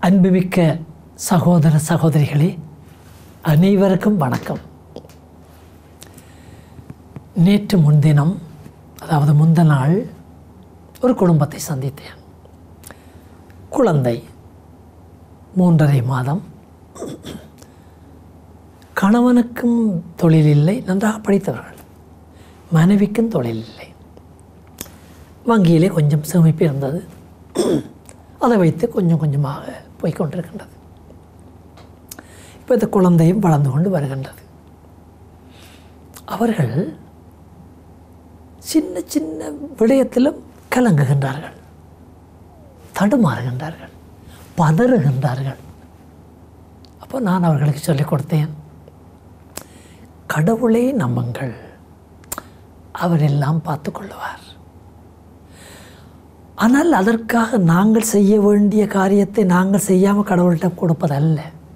அன்புமிக்க சகோதர சகோதரிகளே, அனைவருக்கும் வணக்கம். நேற்று முன்தினம், அதாவது முந்த நாள், ஒரு குடும்பத்தை சந்தித்தேன். குழந்தை 3.5 மாதம், கணவனுக்கும் தொழில் இல்லை, நன்றாக படித்தவர்கள். மனைவிக்கும் தொழில் இல்லை. வங்கியிலே கொஞ்சம் சேமிப்பு இருந்தது. அதை வைத்து கொஞ்சம் கொஞ்சமாக போய்கொண்டிருக்கின்றது. இப்போ இந்த குழந்தையும் வளர்ந்து கொண்டு வருகின்றது. அவர்கள் சின்ன சின்ன விடயத்திலும் கலங்குகின்றார்கள், தடுமாறுகின்றார்கள், பதறுகின்றார்கள். அப்போ நான் அவர்களுக்கு சொல்லிக் கொடுத்தேன், கடவுளை நம்புங்கள், அவரெல்லாம் பார்த்து கொள்ளுவார். ஆனால் அதற்காக நாங்கள் செய்ய வேண்டிய காரியத்தை நாங்கள் செய்யாமல் கடவுள்கிட்ட கொடுப்பதல்ல.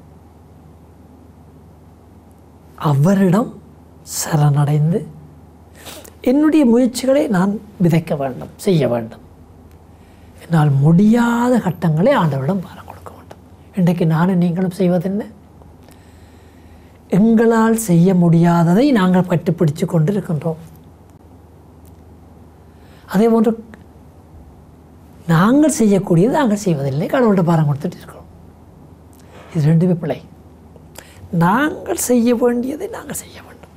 அவரிடம் சரணடைந்து என்னுடைய முயற்சிகளை நான் விதைக்க வேண்டும், செய்ய வேண்டும். என்னால் முடியாத கட்டங்களை ஆண்டவரிடம் பாரம் கொடுக்க வேண்டும். இன்றைக்கு நானும் நீங்களும் செய்வதென்ன? எங்களால் செய்ய முடியாததை நாங்கள் கட்டுப்பிடிச்சு கொண்டு இருக்கின்றோம். அதே போன்று நாங்கள் செய்யக்கூடியது நாங்கள் செய்வதில்லை, கடவுள்கிட்ட பாரம் கொடுத்துட்டு இருக்கிறோம். இது ரெண்டுமே பிழை. நாங்கள் செய்ய வேண்டியதை நாங்கள் செய்ய வேண்டும்.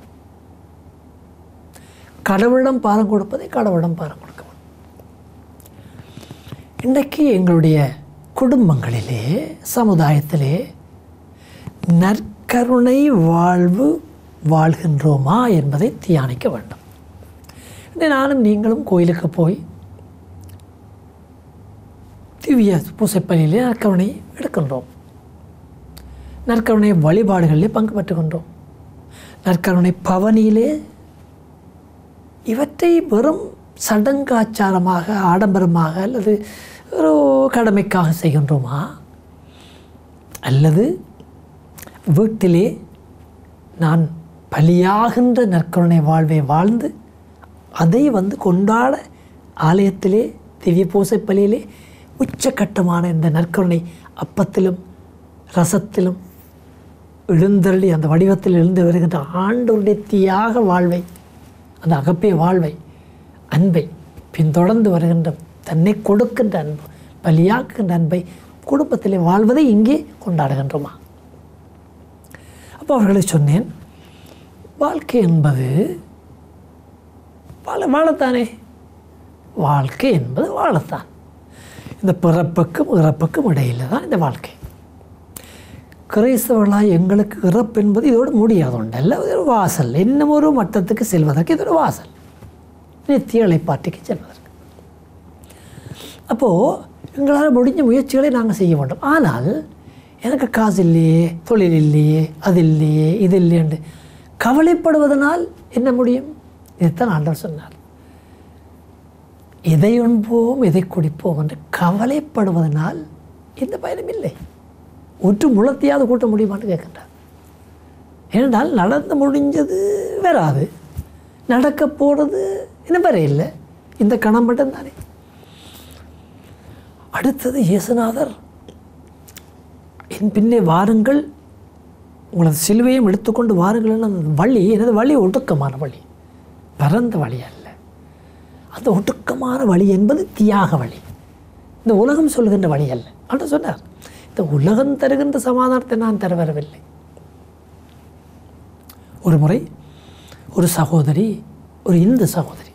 கடவுளிடம் பாரம் கொடுப்பதை கடவுளிடம் பாரம் கொடுக்க வேண்டும். இன்றைக்கு எங்களுடைய குடும்பங்களிலே, சமுதாயத்திலே நற்கருணை வாழ்வு வாழ்கின்றோமா என்பதை தியானிக்க வேண்டும். நானும் நீங்களும் கோயிலுக்கு போய் திவ்ய பூசைப்பலியிலே நற்கருணை எடுக்கின்றோம். நற்கருணை வழிபாடுகளிலே பங்கு பெற்றுகின்றோம். நற்கருணை பவனியிலே இவற்றை வெறும் சடங்காச்சாரமாக, ஆடம்பரமாக அல்லது ஒரு கடமைக்காக செய்கின்றோமா? அல்லது வீட்டிலே நான் பலியாகின்ற நற்கருணை வாழ்வை வாழ்ந்து அதை கொண்டாட ஆலயத்திலே திவ்ய பூசைப்பலியிலே உச்சக்கட்டமான இந்த நற்கருணை அப்பத்திலும் ரசத்திலும் எழுந்தருளி அந்த வடிவத்தில் எழுந்து வருகின்ற ஆண்டவருடைய தியாக வாழ்வை, அந்த அகப்பே வாழ்வை, அன்பை பின்தொடர்ந்து வருகின்ற தன்னை கொடுக்கின்ற அன்பு, பலியாக்குகின்ற அன்பை குடும்பத்திலே வாழ்வதை இங்கே கொண்டாடுகின்றோமா? அப்போ அவர்களை சொன்னேன், வாழ்க்கை என்பது வாழத்தானே. வாழ்க்கை என்பது வாழத்தான். இந்த பிறப்புக்கும் இறப்புக்கும் இடையில் தான் இந்த வாழ்க்கை. கிறிஸ்தவர்களாக எங்களுக்கு இறப்பு என்பது இதோடு முடியாத ஒன்றல்ல, ஒரு வாசல். இன்னும் ஒரு மட்டத்துக்கு செல்வதற்கு இது ஒரு வாசல், நித்திய இளைப்பாற்றிக்கு செல்வதற்கு. அப்போது எங்களால் முடிஞ்ச முயற்சிகளை நாங்கள் செய்ய வேண்டும். ஆனால் எனக்கு காசு இல்லையே, தொழில் இல்லையே, அது இல்லையே, இது இல்லையென்று கவலைப்படுவதனால் என்ன முடியும்? இதுதான் ஆண்டவர் சொன்னார். எதை உண்போம், எதை குடிப்போம் என்று கவலைப்படுவதனால் எந்த பயனும் இல்லை. ஒற்று முளத்தையாவது கூட்ட முடியுமான்னு கேட்கின்றார். ஏனென்றால் நடந்து முடிஞ்சது வராது, நடக்க போகிறது இன்னும் வர இல்லை. இந்த கணம் மட்டும்தானே. அடுத்தது இயேசுநாதர், என் பின்னே வாருங்கள், உங்களது சிலுவையும் எடுத்துக்கொண்டு வாருங்கள். அந்த வழி, எனது வழி ஒடுக்கமான வழி, பரந்த வழி அல்ல. அந்த ஒடுக்கமான வழி என்பது தியாக வழி, இந்த உலகம் சொல்கின்ற வழி அல்ல. ஆனால் சொன்னார், இந்த உலகம் தருகின்ற சமாதானத்தை நான் தர வரவில்லை. ஒரு முறை ஒரு சகோதரி, ஒரு இந்து சகோதரி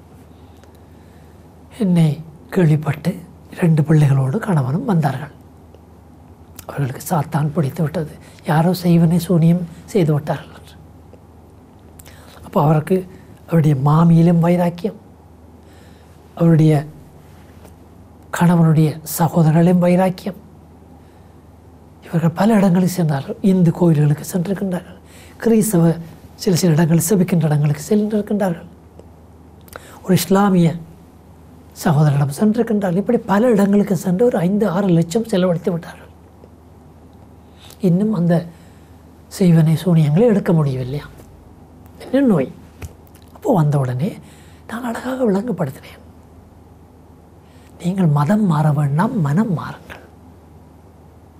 என்னை கேள்விப்பட்டு 2 பிள்ளைகளோடு கணவனும் வந்தார்கள். அவர்களுக்கு சாத்தான் பிடித்து விட்டது, யாரோ செய்வனை சூனியம் செய்து விட்டார்கள் என்று. அப்போ அவருக்கு அவருடைய மாமியிலும் வைராக்கியம், அவருடைய கணவனுடைய சகோதரர்களையும் வைராக்கியம். இவர்கள் பல இடங்களுக்கு சென்றார்கள். இந்து கோயில்களுக்கு சென்றிருக்கின்றார்கள். கிறிஸ்தவ சில இடங்களில் செபிக்கின்ற இடங்களுக்கு சென்றிருக்கின்றார்கள். ஒரு இஸ்லாமிய சகோதரிடம் சென்றிருக்கின்றார்கள். இப்படி பல இடங்களுக்கு சென்று ஒரு 5-6 லட்சம் செலவழித்து விட்டார்கள். இன்னும் அந்த செய்வனை சூனியங்களை எடுக்க முடியவில்லையா, என்ன நோய். அப்போது வந்த உடனே நான் அழகாக விளங்கப்படுத்தினேன், நீங்கள் மதம் மாற வேண்டாம், மனம் மாறுங்கள்.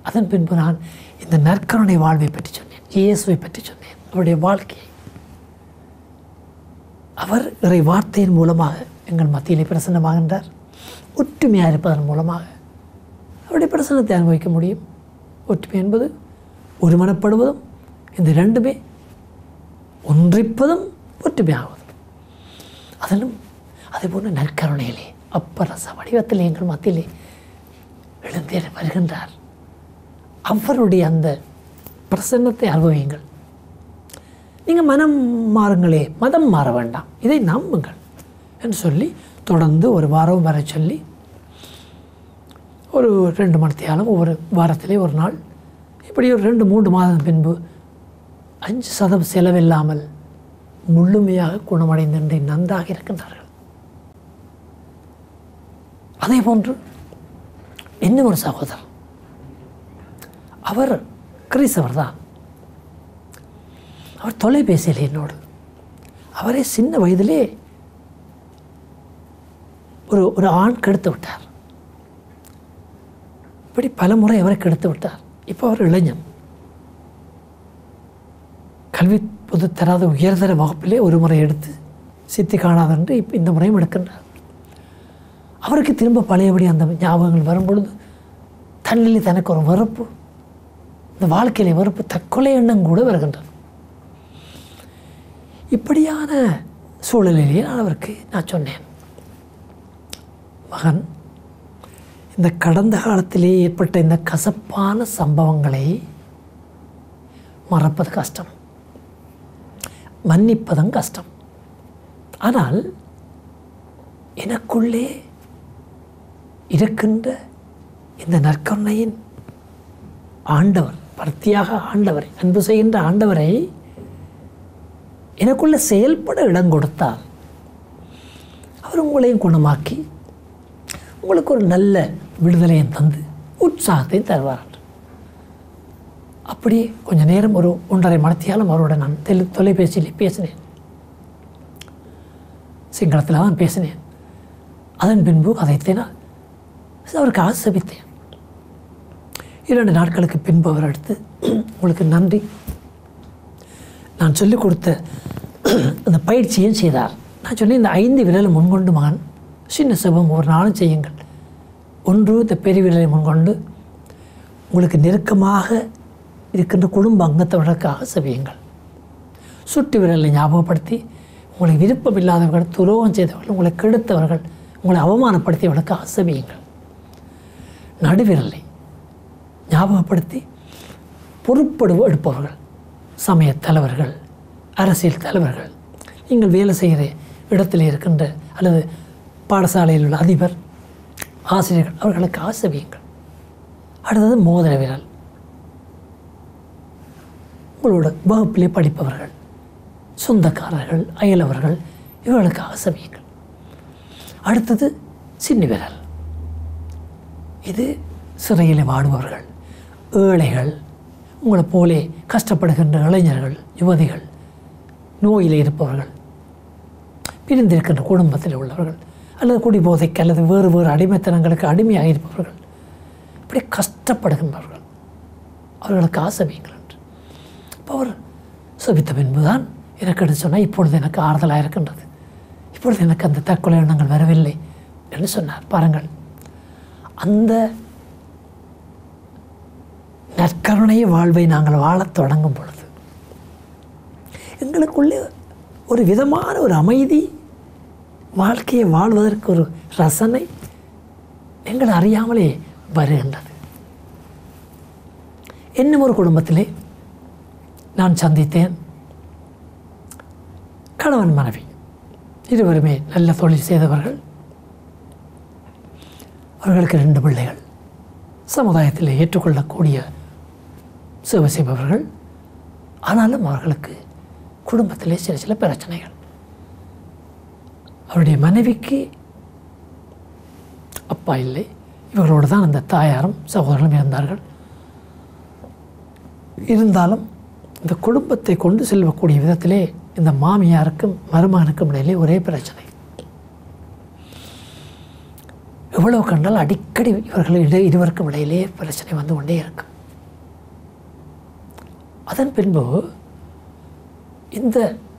அதன் பின்பு நான் இந்த நற்கருணை வாழ்வை பற்றி சொன்னேன், இயேசுவை பற்றி சொன்னேன், அவருடைய வாழ்க்கையை. அவர் இறை வார்த்தையின் மூலமாக எங்கள் மத்தியிலே பிரசன்னமாகின்றார். ஒற்றுமையாக இருப்பதன் மூலமாக அவருடைய பிரசன்னத்தை அனுபவிக்க முடியும். ஒற்றுமை என்பது ஒருமனப்படுவதும், இந்த ரெண்டுமே ஒன்றிப்பதும் ஒற்றுமையாகுவதும். அதிலும் அதேபோன்று நற்கருணையிலே அப்பரச வடிவத்தில் எங்கள் மத்தியிலே எழுந்தே வருகின்றார். அவருடைய அந்த பிரசன்னத்தை அனுபவியுங்கள். நீங்கள் மனம் மாறுங்களே, மதம் மாற வேண்டாம், இதை நம்புங்கள் என்று சொல்லி தொடர்ந்து ஒரு வாரம் வர சொல்லி ஒரு 2 மணித்தியாலும் ஒவ்வொரு வாரத்திலே ஒரு நாள் இப்படி ஒரு 2-3 மாதம் பின்பு 5% செலவில்லாமல் முழுமையாக குணமடைந்து நன்றாக இருக்கின்றார்கள். அதே போன்று இன்னும் ஒரு சகோதரர், அவர் கிறிஸ்தவர் தான். அவர் தொலைபேசியில் என்னோடு, அவரே சின்ன வயதிலே ஒரு ஆண் கெடுத்து விட்டார். இப்படி பல முறை அவரை கெடுத்து விட்டார். இப்போ அவர் இளைஞன், கல்வி பொது தராத உயர்தர வகுப்பிலே ஒரு முறை எடுத்து சித்தி காணாதென்று இப்போ இந்த முறையும் எடுக்கின்றார். அவருக்கு திரும்ப பழையபடி அந்த ஞாபகங்கள் வரும்பொழுது தன்னிலே தனக்கு ஒரு வெறுப்பு, இந்த வாழ்க்கையிலே வெறுப்பு, தற்கொலை எண்ணம் கூட வருகின்றது. இப்படியான சூழலிலேயே நான் சொன்னேன், மகன், இந்த கடந்த காலத்திலே ஏற்பட்ட இந்த கசப்பான சம்பவங்களை மறப்பது கஷ்டம், மன்னிப்பதும் கஷ்டம். ஆனால் எனக்குள்ளே இருக்கின்ற இந்த நற்கருணையின் ஆண்டவர், பர்த்தியாக ஆண்டவரை, அன்பு செய்கின்ற ஆண்டவரை எனக்குள்ளே செயல்பட இடம் கொடுத்தால் அவர் உங்களையும் குணமாக்கி உங்களுக்கு ஒரு நல்ல விடுதலையும் தந்து உற்சாகத்தையும் தருவார். அப்படி கொஞ்ச நேரம் ஒரு 1.5 மணித்தியாலும் அவரோட நான் தொலைபேசியில் பேசினேன். சிங்களத்தில் தான் பேசினேன். அதன் பின்பு அதைத்தை நான் அவருக்கு ஆசபித்தேன். 2 நாட்களுக்கு பின்பு அவர் அடுத்து, உங்களுக்கு நன்றி, நான் சொல்லிக் கொடுத்த அந்த பயிற்சியும் செய்தார். நான் சொன்னேன், இந்த 5 விரலை முன்கொண்டு மகன் சின்ன செபம் ஒரு நாளும் செய்யுங்கள். 1 இந்த பெரிய விரலை முன்கொண்டு உங்களுக்கு நெருக்கமாக இருக்கின்ற குடும்ப அங்கத்தவர்களுக்காக செவியுங்கள். சுட்டு விரலை ஞாபகப்படுத்தி உங்களுக்கு விருப்பம் இல்லாதவர்கள், துரோகம் செய்தவர்கள், உங்களை கெடுத்தவர்கள், உங்களை அவமானப்படுத்தியவர்களுக்காக செவியுங்கள். நடுவிரலை ஞாபகப்படுத்தி எடுப்பவர்கள், சமய தலைவர்கள், அரசியல் தலைவர்கள், நீங்கள் வேலை செய்கிற இடத்தில் இருக்கின்ற அல்லது பாடசாலையில் உள்ள அதிபர், ஆசிரியர்கள், அவர்களுக்கு ஆசைவியுங்கள். அடுத்தது மோதிர விரல், உங்களோட வகுப்பிலே படிப்பவர்கள், சொந்தக்காரர்கள், அயலவர்கள், இவர்களுக்கு ஆசைவியுங்கள். அடுத்தது சின்ன விரல், இது சிறையில் வாடுபவர்கள், ஏழைகள், உங்களை போலே கஷ்டப்படுகின்ற இளைஞர்கள், யுவதிகள், நோயில் இருப்பவர்கள், பிரிந்திருக்கின்ற குடும்பத்தில் உள்ளவர்கள், அல்லது குடிபோதைக்கு அல்லது வேறு அடிமைத்தனங்களுக்கு அடிமையாக இருப்பவர்கள், இப்படி கஷ்டப்படுகின்றவர்கள், அவர்களுக்கு ஆசைவியுங்கள் என்று. இப்போ அவர் சபித்த பின்புதான் எனக்கு எடுத்து சொன்னால், இப்பொழுது எனக்கு ஆறுதலாக இருக்கின்றது, இப்பொழுது எனக்கு அந்த தற்கொலை எண்ணங்கள் வரவில்லை என்று சொன்னார். பாருங்கள், அந்த நற்கருணை வாழ்வை நாங்கள் வாழத் தொடங்கும் பொழுது எங்களுக்குள்ளே ஒரு விதமான ஒரு அமைதி, வாழ்க்கையை வாழ்வதற்கு ஒரு ரசனை எங்களை அறியாமலே வருகின்றது. இன்னும் ஒரு குடும்பத்திலே நான் சந்தித்தேன். கணவன் மனைவி இருவருமே நல்ல தொழில் செய்தவர்கள். அவர்களுக்கு 2 பிள்ளைகள், சமுதாயத்தில் ஏற்றுக்கொள்ளக்கூடிய சேவை செய்பவர்கள். ஆனாலும் அவர்களுக்கு குடும்பத்திலே சில பிரச்சனைகள். அவருடைய மனைவிக்கு அப்பா இல்லை, இவர்களோடு தான் அந்த தாயாரும் சகோதரர்களும் இருந்தார்கள். இருந்தாலும் இந்த குடும்பத்தை கொண்டு செல்லக்கூடிய விதத்திலே இந்த மாமியாருக்கும் மருமகனுக்கும் இடையிலே ஒரே பிரச்சனை. எவ்வளவு கண்டால் அடிக்கடி இருவருக்கும் இடையிலே பிரச்சனை வந்து கொண்டே இருக்கும். அதன் பின்பு இந்த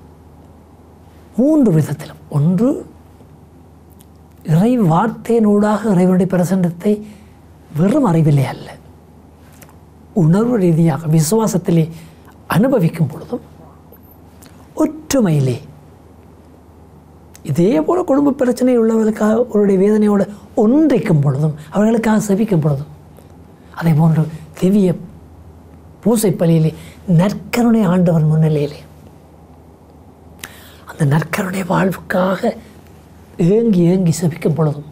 3 விதத்திலும், ஒன்று இறை வார்த்தையினூடாக இறைவனுடைய பிரசன்னத்தை வெறும் அறிவிலே அல்ல, உணர்வு ரீதியாக விசுவாசத்திலே அனுபவிக்கும் பொழுதும், ஒற்றுமையிலே இதே போல குடும்ப பிரச்சனை உள்ளவர்களுக்காக அவருடைய வேதனையோடு ஒன்றைக்கும் பொழுதும், அவர்களுக்காக செபிக்கும் பொழுதும், அதே போன்று திவ்ய பூசை பலியிலே நற்கருணை ஆண்டவர் முன்னிலையிலே அந்த நற்கருணை வாழ்வுக்காக ஏங்கி ஏங்கி செபிக்கும் பொழுதும்,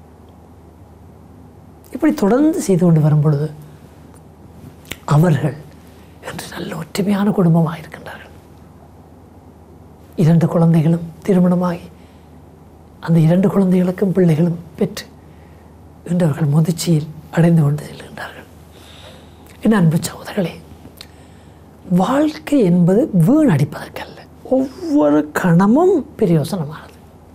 இப்படி தொடர்ந்து செய்து கொண்டு வரும் பொழுது அவர்கள் என்று நல்ல ஒற்றுமையான குடும்பமாக இருக்கின்றார்கள். 2 குழந்தைகளும் திருமணமாகி அந்த 2 குழந்தைகளுக்கும் பிள்ளைகளும் பெற்று இன்றவர்கள் முதிர்ச்சியில் அடைந்து கொண்டு செல்கின்றார்கள். என் அன்பு சகோதரர்களே, வாழ்க்கை என்பது வீணடிப்பதற்கல்ல, ஒவ்வொரு கணமும் பிரயோசனமானது.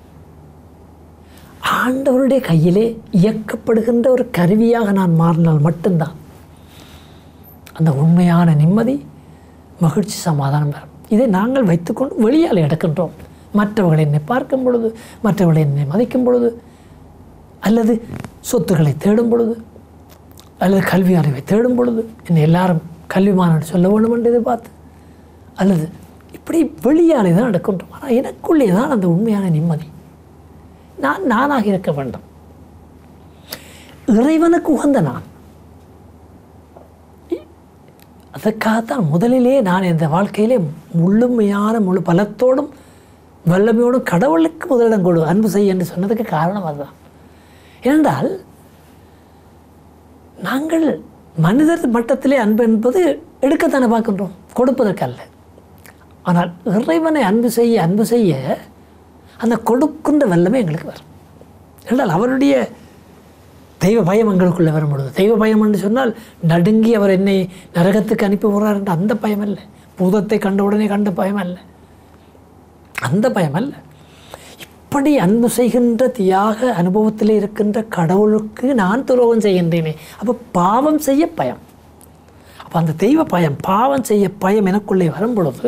ஆண்டவருடைய கையிலே இயக்கப்படுகின்ற ஒரு கருவியாக நான் மாறினால் மட்டும்தான் அந்த உண்மையான நிம்மதி, மகிழ்ச்சி, சமாதானம் வரும். இதை நாங்கள் வைத்துக்கொண்டு வெளியால் எடுக்கின்றோம். மற்றவர்கள் என்னை பார்க்கும் பொழுது, மற்றவர்கள் என்னை மதிக்கும் பொழுது, அல்லது சொத்துக்களை தேடும் பொழுது, அல்லது கல்வி அறிவை தேடும் பொழுது, என்னை எல்லாரும் கல்விமானன் சொல்ல வேண்டும் என்று எதிர்பார்த்து, அல்லது இப்படி வெளியாலே தான் எடுக்கின்றோம். ஆனால் எனக்குள்ளே தான் அந்த உண்மையான நிம்மதி. நான் நானாக இருக்க வேண்டும், இறைவனுக்கு உகந்த நான். அதற்காகத்தான் முதலிலே நான் இந்த வாழ்க்கையிலே முழுமையான முழு பலத்தோடும் வல்லமையோடும் கடவுளுக்கு முதலிடம் கொடு, அன்பு செய்ய என்று சொன்னதுக்கு காரணம் அதுதான். ஏனென்றால் நாங்கள் மனிதர் மட்டத்திலே அன்பு என்பது எடுக்கத்தானே பார்க்கின்றோம், கொடுப்பதற்கல்ல. ஆனால் இறைவனை அன்பு செய்ய அந்த கொடுக்கின்ற வல்லமை எங்களுக்கு வரும். என்றால் அவருடைய தெய்வ பயம் எங்களுக்குள்ளே வரும் பொழுது, தெய்வ பயம் என்று சொன்னால் நடுங்கி அவர் என்னை நரகத்துக்கு அனுப்பி போகிறார் என்ற அந்த பயம் அல்ல, பூதத்தை கண்ட உடனே கண்ட பயம் அல்ல, அந்த பயம் அல்ல. இப்படி அன்பு செய்கின்ற தியாக அனுபவத்தில் இருக்கின்ற கடவுளுக்கு நான் துரோகம் செய்கின்றேனே, அப்போ பாவம் செய்ய பயம். அப்போ அந்த தெய்வ பயம், பாவம் செய்ய பயம் எனக்குள்ளே வரும் பொழுது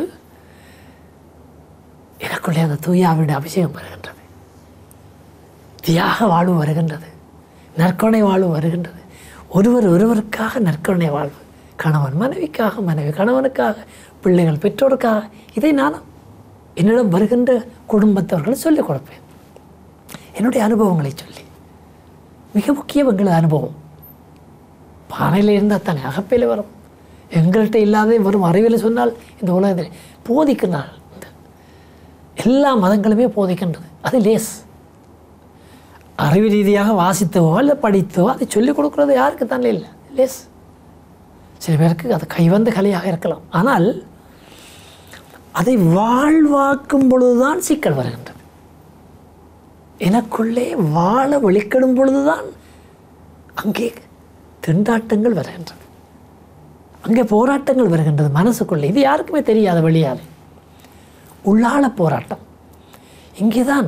எனக்குள்ளே அந்த தூயாவினுடைய அபிஷேகம் வருகின்றது, தியாக வாழ்வு வருகின்றது, நற்கருணை வாழ்வு வருகின்றது. ஒருவருக்காக நற்கருணை வாழ்வு, கணவன் மனைவிக்காக, மனைவி கணவனுக்காக, பிள்ளைகள் பெற்றோருக்காக. இதை நான் என்னிடம் வருகின்ற குடும்பத்தவர்கள் சொல்லிக் கொடுப்பேன், என்னுடைய அனுபவங்களை சொல்லி. மிக முக்கியம் எங்களது அனுபவம். பானையில் இருந்தால் தானே அகப்பையில் வரும். எங்கள்கிட்ட இல்லாதே வரும் அறிவியல் சொன்னால் இந்த உலகத்தில் போதிக்கிறார்கள். எல்லா மதங்களுமே போதிக்கின்றது, அது லேஸ். அறிவு ரீதியாக வாசித்தவோ இல்லை படித்தவோ அதை சொல்லிக் கொடுக்குறது யாருக்கு தானே இல்லை, லேஸ். சில பேருக்கு அது கைவந்த கலையாக இருக்கலாம். ஆனால் அதை வாழ்வாக்கும் பொழுதுதான் சிக்கல் வருகின்றது. எனக்குள்ளே வாழ வெளிக்கிடும் பொழுதுதான் அங்கே திண்டாட்டங்கள் வருகின்றது, அங்கே போராட்டங்கள் வருகின்றது மனசுக்குள்ளே. இது யாருக்குமே தெரியாத வெளியாலே உள்ளாள போராட்டம். இங்கேதான்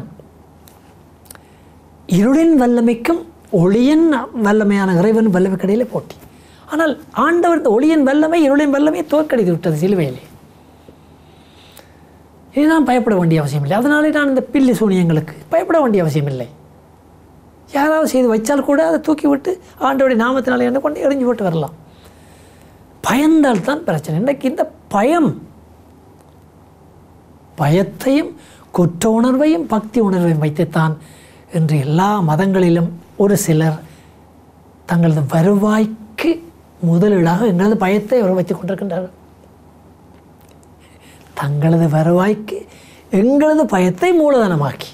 இருளின் வல்லமைக்கும் ஒளியின் வல்லமையான இறைவன் வல்லமை கடையில் போட்டி. ஆனால் ஆண்டவர் இந்த ஒளியின் வல்லமை இருளின் வல்லமையை தோற்கடித்து விட்டது சிலுவையிலே. இது நான் பயப்பட வேண்டிய அவசியம் இல்லை. அதனாலே நான் இந்த பில்லி சூனியங்களுக்கு பயப்பட வேண்டிய அவசியம் இல்லை. யாராவது செய்து வைச்சால் கூட அதை தூக்கி விட்டு ஆண்டவருடைய நாமத்தினாலே என்ன கொண்டு எரிஞ்சு போட்டு வரலாம். பயந்தால் தான் பிரச்சனை. இன்றைக்கு இந்த பயத்தையும் குற்ற உணர்வையும் பக்தி உணர்வையும் வைத்துத்தான் இன்று எல்லா மதங்களிலும் ஒரு சிலர் தங்களது வருவாய்க்கு முதலீடாக எங்களது பயத்தை வைத்துக் கொண்டிருக்கின்றார்கள். தங்களது வருவாய்க்கு எங்களது பயத்தை மூலதனமாக்கி,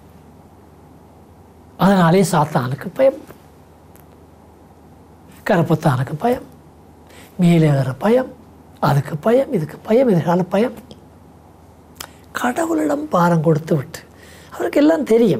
அதனாலே சாத்தானுக்கு பயம், கருப்புத்தானுக்கு பயம், மேலேற பயம், அதுக்கு பயம், இதுக்கு பயம், எதிர்கால பயம். கடவுளிடம் பாரம் கொடுத்து விட்டு அவருக்கு எல்லாம் தெரியும்.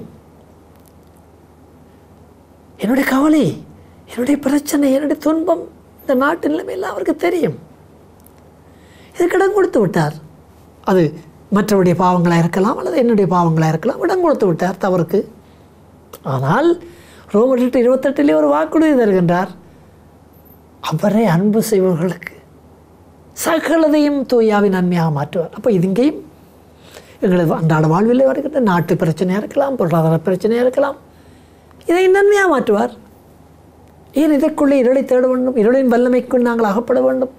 என்னுடைய கவலை, என்னுடைய பிரச்சனை, என்னுடைய துன்பம், இந்த நாட்டு நிலைமை எல்லாம் அவருக்கு தெரியும். இதுக்கு இடம் கொடுத்து விட்டார். அது மற்றவருடைய பாவங்களாக இருக்கலாம், அல்லது என்னுடைய பாவங்களாக இருக்கலாம். இடம் கொடுத்து விட்டார் தவறுக்கு. ஆனால் ரோமர் 8:28 ஒரு வாக்குறுதி தருகின்றார். அவரை அன்பு செய்பவர்களுக்கு சகலதையும் தூயாவின் நன்மையாக மாற்றுவார். அப்போ இதுங்கேயும் எங்களது அன்றாட வாழ்வில் வருகின்ற நாட்டு பிரச்சனையாக இருக்கலாம், பொருளாதார பிரச்சனையாக இருக்கலாம், இதை நன்மையாக மாற்றுவார். ஏன் இதற்குள்ளே இருளை தேட வேண்டும்? இருளின் வல்லமைக்குள் நாங்கள் அகப்பட வேண்டும்.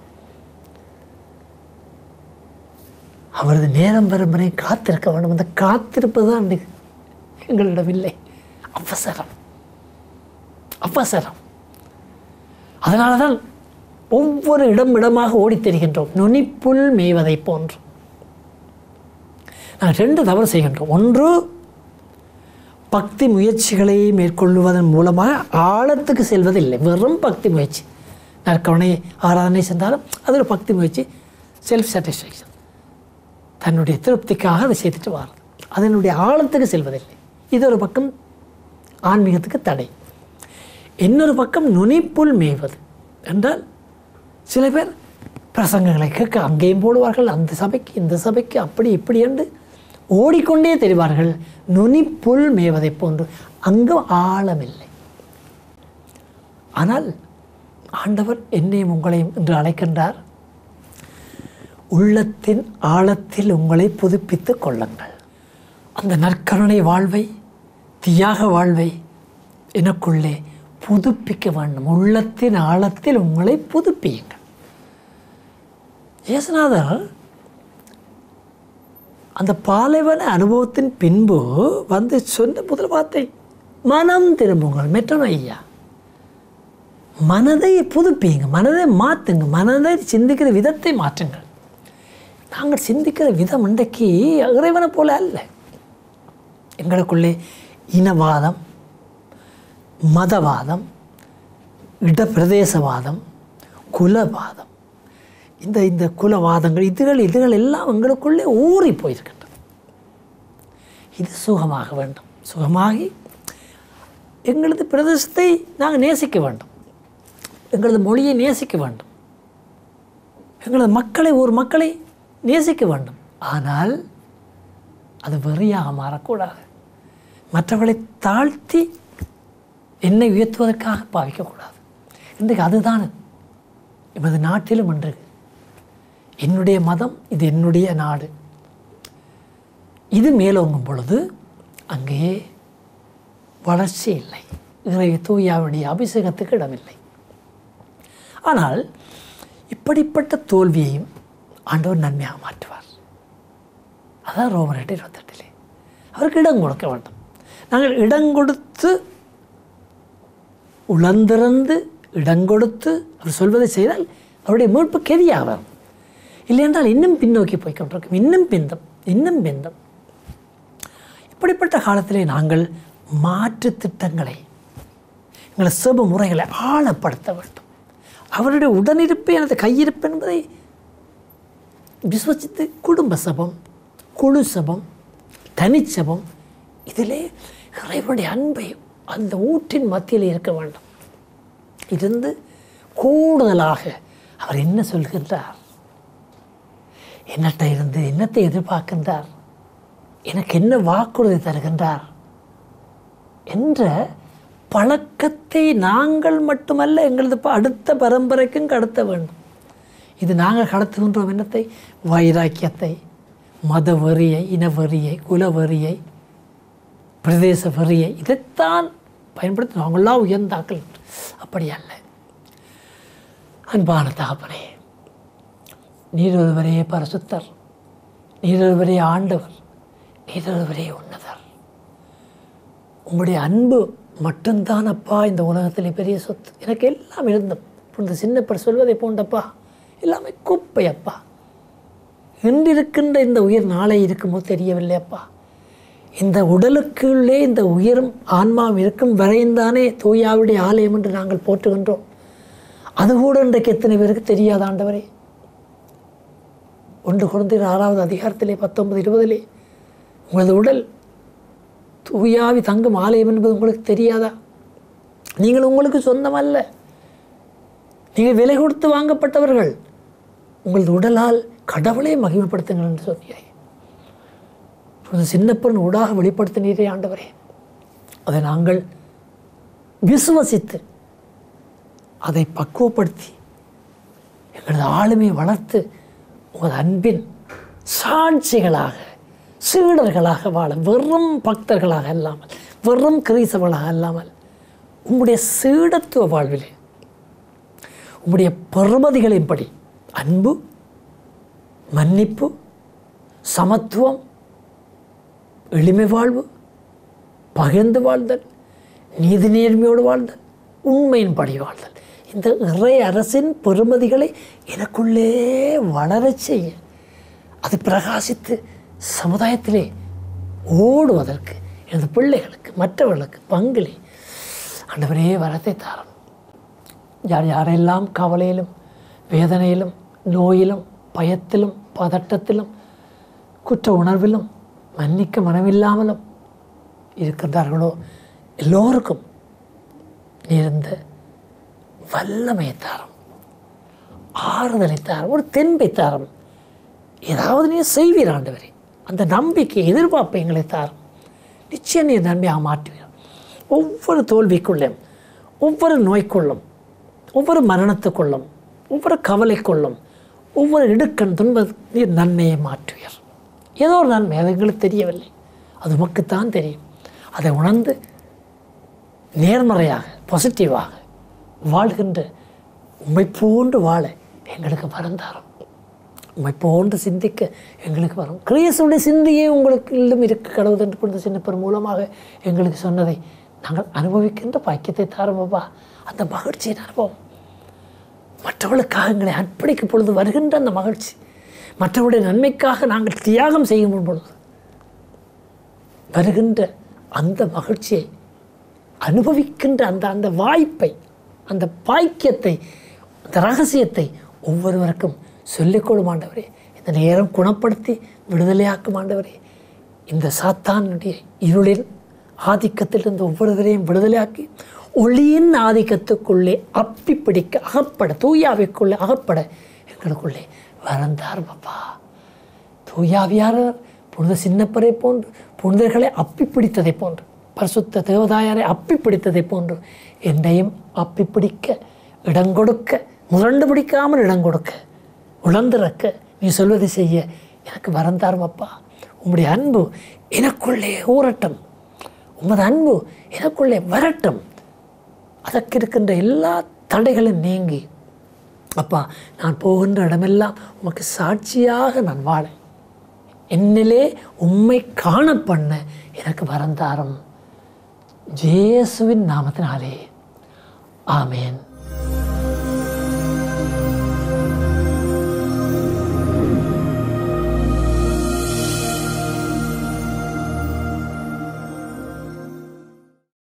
அவரது நேரம் வரும் வரை காத்திருக்க வேண்டும். அந்த காத்திருப்பது தான் எங்களிடம் இல்லை. அவசரம், அவசரம். அதனால தான் ஒவ்வொரு இடமாக ஓடித் தெரிகின்றோம், நுனிப்புல் மேய்வதை போன்று. நாங்கள் 2 தவறு செய்கின்றோம். ஒன்று, பக்தி முயற்சிகளை மேற்கொள்வதன் மூலமாக ஆழத்துக்கு செல்வதில்லை. வெறும் பக்தி முயற்சி, நற்கவனை ஆராதனை சென்றாலும் அது ஒரு பக்தி முயற்சி, செல்ஃப் சாட்டிஸ்ஃபேக்ஷன், தன்னுடைய திருப்திக்காக அதை செய்துட்டு வாரம், அதனுடைய ஆழத்துக்கு செல்வதில்லை. இது ஒரு பக்கம் ஆன்மீகத்துக்கு தடை. இன்னொரு பக்கம் நுனிப்புல் மேய்வது என்றால், சில பேர் பிரசங்கங்களை கேட்க அங்கேயும் போடுவார்கள், அந்த சபைக்கு இந்த சபைக்கு அப்படி இப்படி என்று ஓடிக்கொண்டே தெரிவார்கள். நுனிப்புல் மேய்வதை போன்று அங்கு ஆழமில்லை. ஆனால் ஆண்டவர் என்னையும் உங்களையும் என்று அழைக்கின்றார். உள்ளத்தின் ஆழத்தில் உங்களை புதுப்பித்துக் கொள்ளுங்கள். அந்த நற்கருணை வாழ்வை, தியாக வாழ்வை எனக்குள்ளே புதுப்பிக்க வேண்டும். உள்ளத்தின் ஆழத்தில் உங்களை புதுப்பியுங்கள். இயேசுநாதர் அந்த பாலைவன அனுபவத்தின் பின்பு வந்து சொன்ன முதல் வார்த்தை, மனம் திரும்புங்கள். மெட்டனோய்யா, மனதை புதுப்பியுங்க, மனதை மாற்றுங்க, மனதை சிந்திக்கிற விதத்தை மாற்றுங்கள். நாங்கள் சிந்திக்கிற விதம் இன்றைக்கு இறைவனை போல அல்ல. எங்களுக்குள்ளே இனவாதம், மதவாதம், இடப்பிரதேசவாதம், குலவாதம், இந்த குலவாதங்கள் இதுகள் எல்லாம் எங்களுக்குள்ளே ஊறி போயிருக்கின்றன. இது சுகமாக வேண்டும். சுகமாகி எங்களது பிரதேசத்தை நாங்கள் நேசிக்க வேண்டும், எங்களது மொழியை நேசிக்க வேண்டும், எங்களது மக்களை, ஒரு மக்களை நேசிக்க வேண்டும். ஆனால் அது வெறியாக மாறக்கூடாது. மற்றவர்களை தாழ்த்தி என்னை உயர்த்துவதற்காக பாவிக்கக்கூடாது. இன்றைக்கு அதுதான் எமது நாட்டிலும் இன்று. என்னுடைய மதம், இது என்னுடைய நாடு, இது மேலோங்கும் பொழுது அங்கே வளர்ச்சி இல்லை, இறை தூயாவுடைய அபிஷேகத்துக்கு இடமில்லை. ஆனால் இப்படிப்பட்ட தோல்வியையும் ஆண்டவர் நன்மையாக மாற்றுவார். அதான் ரோமர் 8:28 அவருக்கு இடம் கொடுக்க வேண்டும். நாங்கள் இடம் கொடுத்து, உளந்திறந்து இடம் கொடுத்து அவர் சொல்வதை செய்தால் அவருடைய மீட்பு கெதியாக வரும். இல்லை என்றால் இன்னும் பின்னோக்கி போய்கொண்டிருக்கும், இன்னும் பிந்தம். இப்படிப்பட்ட காலத்திலே நாங்கள் மாற்று திட்டங்களை, எங்களை சேப முறைகளை ஆழப்படுத்த வேண்டும். அவருடைய உடனிருப்பு எனது கையிருப்பு என்பதை விசுவசித்து குடும்ப சபம், குழு சபம், தனிச்சபம், இதிலே இறைவனுடைய அன்பை அந்த ஊற்றின் மத்தியில் இருக்க வேண்டும். இருந்து கூடுதலாக அவர் என்ன சொல்கின்றார், என்னட்ட இருந்து என்னத்தை எதிர்பார்க்கின்றார், எனக்கு என்ன வாக்குறுதி தருகின்றார் என்ற பழக்கத்தை நாங்கள் மட்டுமல்ல, எங்களது அடுத்த பரம்பரைக்கும் கடத்த வேண்டும். இது நாங்கள் கடத்துகின்றோம் என்னத்தை? வைராக்கியத்தை, மத வெறியை, இனவெறியை, குலவெறியை, பிரதேச வெறியை, இதைத்தான் பயன்படுத்தி நாங்களாம் உயர்ந்தாக்கள். அப்படி அல்ல. அன்பான தகப்பனே, நீர் ஒருவரே பரிசுத்தர், நீர் ஒருவரே ஆண்டவர், நீர் ஒருவரே உன்னதர். உங்களுடைய அன்பு மட்டும்தான் அப்பா இந்த உலகத்திலே பெரிய சொத்து. எனக்கு எல்லாம் இருந்தும் இந்த சின்னப்பர் சொல்வதை போன்றப்பா எல்லாமே குப்பை அப்பா. இன்றிருக்கின்ற இந்த உயிர் நாளை இருக்குமோ தெரியவில்லை அப்பா. இந்த உடலுக்குள்ளே இந்த உயிரும் ஆன்மாவும் இருக்கும் வரைந்தானே தூயாவுடைய ஆலயம் என்று நாங்கள் போற்றுகின்றோம். அதுகூட இன்றைக்கு எத்தனை பேருக்கு தெரியாத ஆண்டவரே. 1 கொரிந்தியர் 6வது அதிகாரத்திலே 19-20 உங்களது உடல் தூயாவி தங்கும் ஆலயம் என்பது உங்களுக்கு தெரியாதா? நீங்கள் உங்களுக்கு சொந்தமல்ல, நீங்கள் விலை கொடுத்து வாங்கப்பட்டவர்கள். உங்களது உடலால் கடவுளை மகிமைப்படுத்துங்கள் என்று சொன்னீரே. சின்னப்பன் ஊடாக வெளிப்படுத்தினீரே ஆண்டவரே. அதை நாங்கள் விசுவசித்து அதை பக்குவப்படுத்தி எங்களது ஆளுமையை வளர்த்து உமது அன்பின் சாட்சிகளாக சீடர்களாக வாழ, வெறும் பக்தர்களாக அல்லாமல், வெறும் கிறிஸ்தவர்களாக அல்லாமல், உம்முடைய சீடத்துவ வாழ்விலே உம்முடைய பெறுமதிகளின்படி அன்பு, மன்னிப்பு, சமத்துவம், எளிமை வாழ்வு, பகிர்ந்து வாழ்தல், நீதி நேர்மையோடு வாழ்தல், உண்மையின்படி வாழ்தல், இந்த இறை அரசின் பெறுமதிகளை எனக்குள்ளே வளரச் செய்ய, அது பிரகாசித்து சமுதாயத்திலே ஓடுவதற்கு எனது பிள்ளைகளுக்கு மற்றவர்களுக்கு பங்களி ஆண்டவரே வரத்தை தாரும். யார் யாரெல்லாம் கவலையிலும் வேதனையிலும் நோயிலும் பயத்திலும் பதட்டத்திலும் குற்ற உணர்விலும் மன்னிக்க மனமில்லாமலும் இருக்கின்றார்களோ எல்லோருக்கும் இருந்த வல்லமையை தாரும், ஆறுதலை தாரும், ஒரு தென்பை தாரும். ஏதாவது நீர் செய்வீர் ஆண்டவரே, அந்த நம்பிக்கை எதிர்பார்ப்பை எங்களை தாரும். நிச்சயம் நீர் நன்மையாக மாற்றுவீர். ஒவ்வொரு தோல்விக்குள்ளும், ஒவ்வொரு நோய்க்குள்ளும், ஒவ்வொரு மரணத்துக்குள்ளும், ஒவ்வொரு கவலைக்குள்ளும், ஒவ்வொரு இடுக்கண் துன்ப நீர் நன்மையை மாற்றுவீர். ஏதோ ஒரு நன்மை, அது எங்களுக்கு தெரியவில்லை, அது உமக்குத்தான் தெரியும். அதை உணர்ந்து நேர்மறையாக பாசிட்டிவாக வாழ்கின்ற உம்மை போன்று வாழ எங்களுக்கு வரந்தாரும். உம்மை போன்று சிந்திக்க எங்களுக்கு வரும். கிறிஸ்துவுடைய சிந்தையே உங்களுக்கு இல்லம் இருக்க கடவுள் என்று கொண்ட சின்னப்பர் மூலமாக எங்களுக்கு சொன்னதை நாங்கள் அனுபவிக்கின்ற பாக்கியத்தை தாரம்பா. அந்த மகிழ்ச்சியின் அனுபவம், மற்றவர்களுக்காக எங்களை அர்ப்பணிக்கும் பொழுது வருகின்ற அந்த மகிழ்ச்சி, மற்றவருடைய நன்மைக்காக நாங்கள் தியாகம் செய்யும் பொழுது வருகின்ற அந்த மகிழ்ச்சியை அனுபவிக்கின்ற அந்த வாய்ப்பை, அந்த பாக்கியத்தை, அந்த ரகசியத்தை ஒவ்வொருவருக்கும் சொல்லிக்கொள்ளும் ஆண்டவரே. இந்த நேரம் குணப்படுத்தி விடுதலையாக்கும் ஆண்டவரே. இந்த சாத்தானுடைய இருளின் ஆதிக்கத்திலிருந்து ஒவ்வொருவரையும் விடுதலையாக்கி ஒளியின் ஆதிக்கத்துக்குள்ளே அப்பி பிடிக்க அகப்பட, தூயாவிற்குள்ளே அகப்பட எங்களுக்குள்ளே வரந்தார் பாப்பா. தூயாவியார் புனித சின்னப்பரை போன்று, புனிதர்களை அப்பி பிடித்ததை போன்று, பரிசுத்த தேவதாயாரை அப்பி பிடித்ததை போன்று என்னையும் அப்பி பிடிக்க, இடம் கொடுக்க, முரண்டு பிடிக்காமல் இடம் கொடுக்க, உழந்திறக்க, நீ சொல்வதை செய்ய எனக்கு வரந்தாரும் அப்பா. உம்முடைய அன்பு எனக்குள்ளே ஊறட்டும், உமது அன்பு எனக்குள்ளே வரட்டும். அதற்கு இருக்கின்ற எல்லா தடைகளும் நீங்கி அப்பா, நான் போகின்ற இடமெல்லாம் உமக்கு சாட்சியாக நான் வாழ, என்னிலே உம்மை காண பண்ண எனக்கு வரந்தாரும். இயேசுவின் நாமத்தினாலே ஆமேன்.